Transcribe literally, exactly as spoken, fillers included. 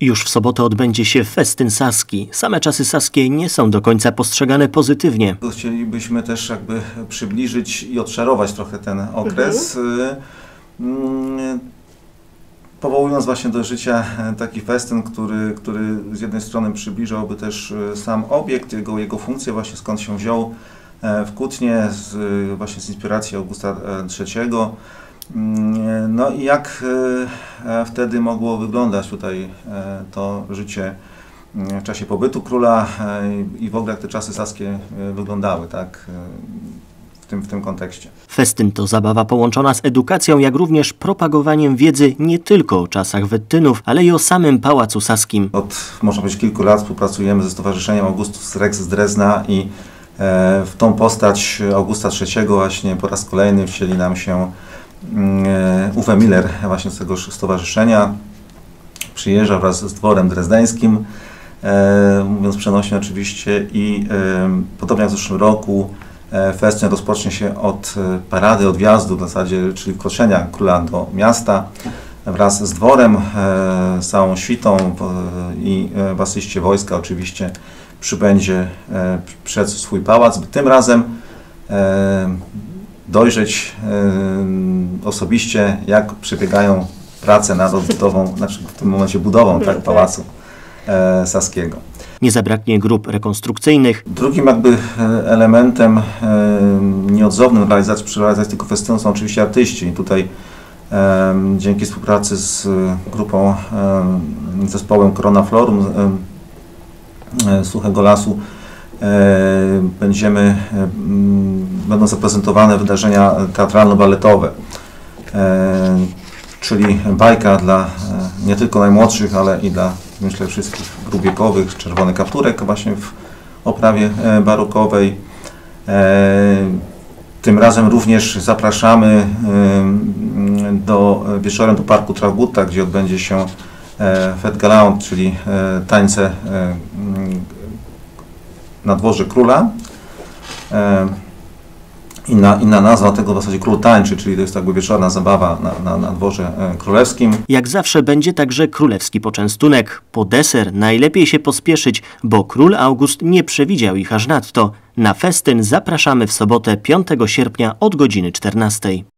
Już w sobotę odbędzie się festyn saski. Same czasy saskie nie są do końca postrzegane pozytywnie. Chcielibyśmy też jakby przybliżyć i odczarować trochę ten okres, mhm. powołując właśnie do życia taki festyn, który, który z jednej strony przybliżałby też sam obiekt, jego, jego funkcję, właśnie skąd się wziął w Kutnie, z, właśnie z inspiracji Augusta trzeciego. No i jak wtedy mogło wyglądać tutaj to życie w czasie pobytu króla i w ogóle jak te czasy saskie wyglądały, tak, w tym, w tym kontekście. Festyn to zabawa połączona z edukacją, jak również propagowaniem wiedzy nie tylko o czasach Wettynów, ale i o samym Pałacu Saskim. Od, można powiedzieć, kilku lat współpracujemy ze Stowarzyszeniem Augustus Rex z Drezna i w tą postać Augusta trzeciego właśnie po raz kolejny wcieli nam się Uwe Miller właśnie z tego stowarzyszenia. Przyjeżdża wraz z dworem drezdeńskim, e, mówiąc przenośnie oczywiście, i e, podobnie jak w zeszłym roku e, festyn rozpocznie się od parady odjazdu w zasadzie, czyli wkroczenia króla do miasta wraz z dworem, e, z całą świtą e, i e, w asyście wojska oczywiście przybędzie e, przed swój pałac, by tym razem e, dojrzeć y, osobiście, jak przebiegają prace nad odbudową, znaczy w tym momencie budową tak, pałacu e, saskiego. Nie zabraknie grup rekonstrukcyjnych. Drugim jakby elementem e, nieodzownym realizacji, przy realizacji tego festynu są oczywiście artyści. I tutaj e, dzięki współpracy z grupą, e, zespołem Corona Florum e, Suchego Lasu będziemy, będą zaprezentowane wydarzenia teatralno-baletowe, czyli bajka dla nie tylko najmłodszych, ale i dla, myślę, wszystkich grup wiekowych, Czerwony Kapturek właśnie w oprawie barokowej. Tym razem również zapraszamy do, wieczorem do Parku Traugutta, gdzie odbędzie się Fête Galante, czyli tańce na dworze króla. E, inna, inna nazwa tego w zasadzie Król tańczy, czyli to jest jakby wieczorna zabawa na, na, na dworze e, królewskim. Jak zawsze będzie także królewski poczęstunek. Po deser najlepiej się pospieszyć, bo król August nie przewidział ich aż nadto. Na festyn zapraszamy w sobotę piątego sierpnia od godziny czternastej.